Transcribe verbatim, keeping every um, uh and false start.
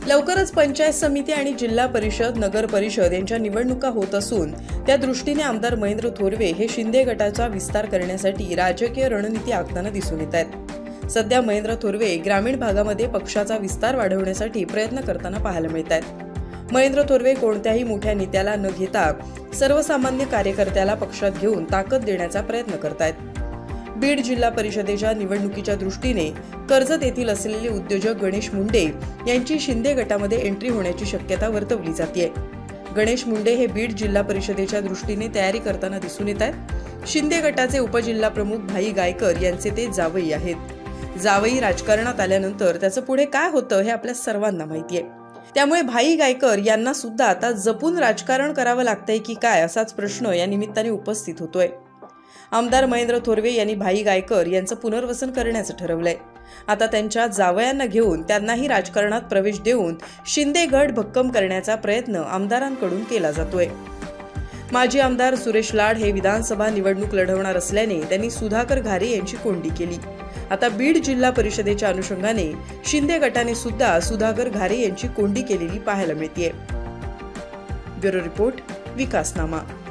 लवकरच पंचायत समिती आणि जिल्हा परिषद, नगर परिषद यांच्या निवडणुका होत असून त्या दृष्टीने आमदार महेंद्र थोरवे हे शिंदे गटाचा विस्तार करण्यासाठी राजकीय रणनीती आखताना दिसून येत आहेत। सध्या महेंद्र थोरवे ग्रामीण भागामध्ये पक्षाचा विस्तार वाढवण्यासाठी प्रयत्न करताना पाहायला मिळत आहेत। महेंद्र थोरवे कोणत्याही मोठ्या नेत्याला न घेता सर्वसामान्य कार्यकर्त्याला पक्षात घेऊन ताकद देण्याचा प्रयत्न करतायत। बीड जिल्हा परिषदेच्या निवडणुकीच्या दृष्टीने कर्जत येथील असलेले उद्योजक गणेश मुंडे यांची शिंदे गटामध्ये एंट्री होण्याची शक्यता वर्तवली जाते। गणेश मुंडे हे बीड जिल्हा परिषदेच्या दृष्टीने तयारी करताना दिसून येत आहेत। शिंदे गटाचे उपजिल्हा प्रमुख भाई गायकर यांचे ते जावई आहेत। जावई राजकारणात आल्यानंतर त्याचं पुढे काय होतं हे आपल्या सर्वांना माहिती आहे। त्यामुळे भाई गायकर यांना सुद्धा आता जपून राजकारण करावं लागतंय की काय असाच प्रश्न या निमित्ताने उपस्थित होतोय। आमदार महेंद्र थोरवे यांनी भाई गायकर यांचं पुनर्वसन करण्याचं ठरवलंय। आता त्यांच्या जावयांना घेऊन त्यांनाही राजकारणात प्रवेश देऊन शिंदे गट भक्कम करण्याचा प्रयत्न आमदारांकडून केला जातोय। माजी आमदार सुरेश लाड हे विधानसभा निवडणूक लढवणार असल्याने त्यांनी सुधाकर घारे यांची कोंडी केली। आता बीड जिल्हा परिषदेच्या अनुषंगाने शिंदे गटाने सुद्धा सुधाकर घारे यांची कोंडी केलेली पाहायला मिळतेय। Bureau report, विकासनामा।